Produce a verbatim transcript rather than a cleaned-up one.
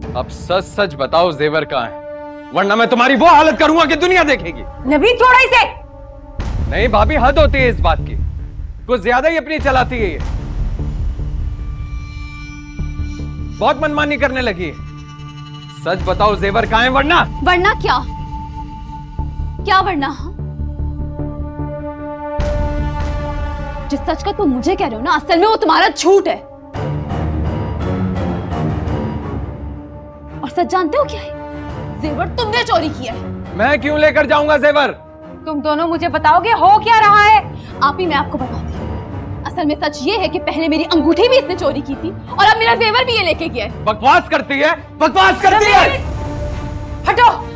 अब सच सच बताओ जेवर कहाँ है, वरना मैं तुम्हारी वो हालत करूंगा कि दुनिया देखेगी। नवीन छोड़ो इसे। नहीं भाभी, हद होती है इस बात की, कुछ ज्यादा ही अपनी चलाती है ये, बहुत मनमानी करने लगी है। सच बताओ जेवर कहाँ है, वरना वरना क्या क्या वरना? जिस सच का तुम मुझे कह रहे हो ना, असल में वो तुम्हारा झूठ है। और सच जानते हो क्या है? जेवर तुमने चोरी किया है। मैं क्यों लेकर जाऊंगा जेवर? तुम दोनों मुझे बताओगे हो क्या रहा है? आप ही मैं आपको बताऊंगी। असल में सच ये है कि पहले मेरी अंगूठी भी इसने चोरी की थी और अब मेरा जेवर भी ये लेके गया है। बकवास करती है, बकवास करती है। हटो।